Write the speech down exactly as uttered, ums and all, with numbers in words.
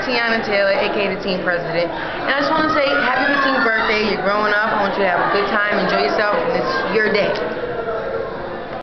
Teyana Taylor, aka the Team President, and I just want to say happy fifteenth birthday. You're growing up. I want you to have a good time, enjoy yourself, and it's your day.